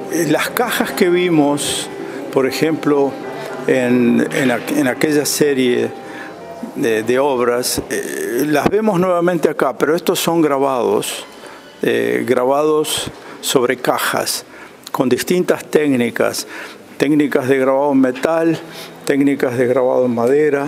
Las cajas que vimos, por ejemplo, en aquella serie de obras, las vemos nuevamente acá, pero estos son grabados sobre cajas, con distintas técnicas de grabado en metal, técnicas de grabado en madera,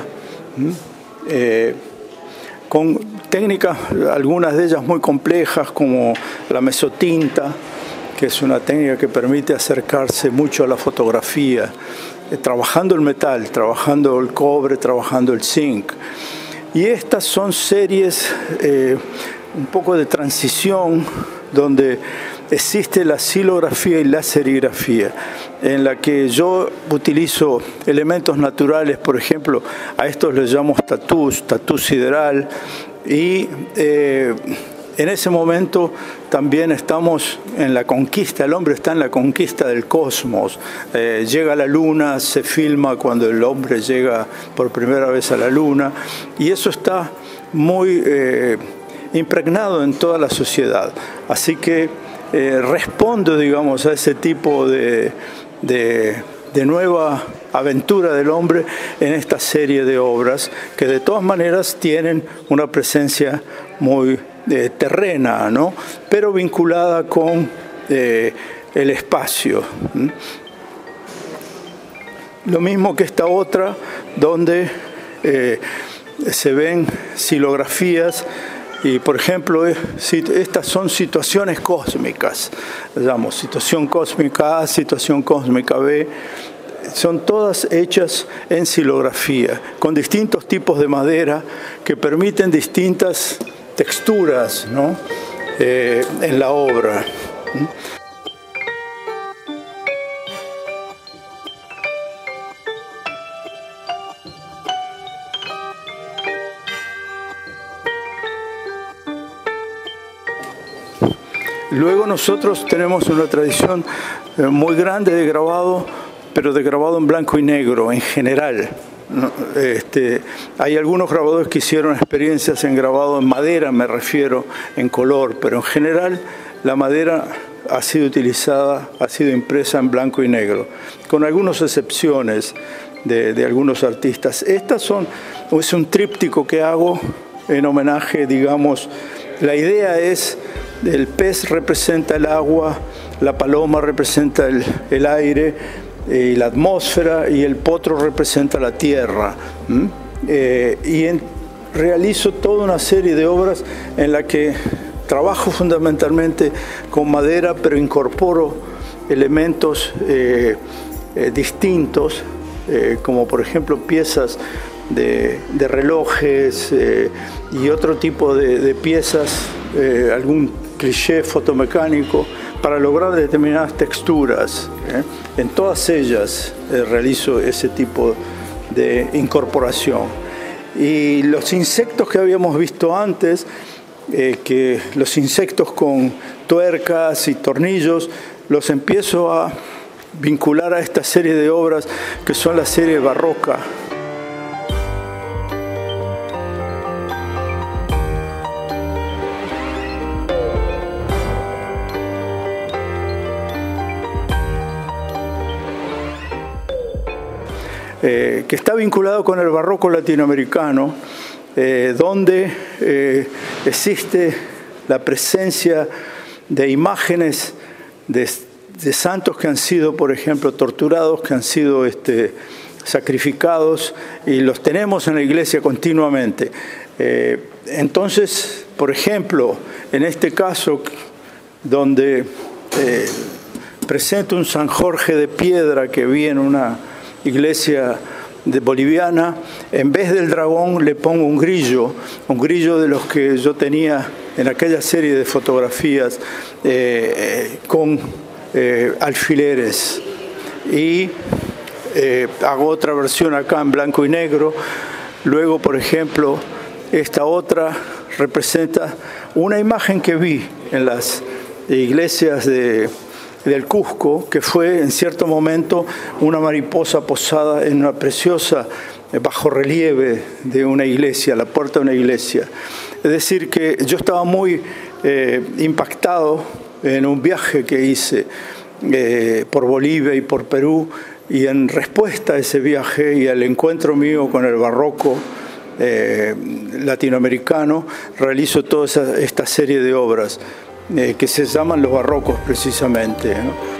con técnicas, algunas de ellas muy complejas, como la mesotinta, que es una técnica que permite acercarse mucho a la fotografía, trabajando el metal, trabajando el cobre, trabajando el zinc. Y estas son series un poco de transición, donde existe la silografía y la serigrafía, en la que yo utilizo elementos naturales. Por ejemplo, a estos les llamo tatú sideral, y en ese momento también estamos en la conquista, el hombre está en la conquista del cosmos. Llega a la luna, se filma cuando el hombre llega por primera vez a la luna, y eso está muy impregnado en toda la sociedad. Así que respondo, digamos, a ese tipo de nueva aventura del hombre en esta serie de obras, que de todas maneras tienen una presencia muy terrena, ¿no? Pero vinculada con el espacio. Lo mismo que esta otra, donde se ven silografías. Y, por ejemplo, estas son situaciones cósmicas, digamos, situación cósmica A, situación cósmica B, son todas hechas en silografía, con distintos tipos de madera que permiten distintas texturas, ¿no? En la obra. Luego nosotros tenemos una tradición muy grande de grabado, pero de grabado en blanco y negro en general. Hay algunos grabadores que hicieron experiencias en grabado en madera, me refiero, en color, pero en general la madera ha sido utilizada, ha sido impresa en blanco y negro, con algunas excepciones de algunos artistas. Es un tríptico que hago en homenaje, digamos. La idea es: el pez representa el agua, la paloma representa el aire y la atmósfera, y el potro representa la tierra. Realizo toda una serie de obras en la que trabajo fundamentalmente con madera, pero incorporo elementos distintos, como por ejemplo piezas de relojes y otro tipo de piezas, algún cliché fotomecánico, para lograr determinadas texturas. En todas ellas realizo ese tipo de incorporación. Y los insectos que habíamos visto antes, que los insectos con tuercas y tornillos, los empiezo a vincular a esta serie de obras que son la serie barroca. Que está vinculado con el barroco latinoamericano, donde existe la presencia de imágenes de santos que han sido, por ejemplo, torturados, que han sido sacrificados, y los tenemos en la iglesia continuamente. Entonces, por ejemplo, en este caso, donde presento un San Jorge de piedra que vi en una iglesia boliviana, en vez del dragón le pongo un grillo de los que yo tenía en aquella serie de fotografías, con alfileres, y hago otra versión acá en blanco y negro. Luego, por ejemplo, esta otra representa una imagen que vi en las iglesias del Cusco, que fue en cierto momento una mariposa posada en una preciosa bajorrelieve de una iglesia, la puerta de una iglesia. Es decir, que yo estaba muy impactado en un viaje que hice por Bolivia y por Perú, y en respuesta a ese viaje y al encuentro mío con el barroco latinoamericano, realizo toda esta serie de obras que se llaman los barrocos precisamente, ¿no?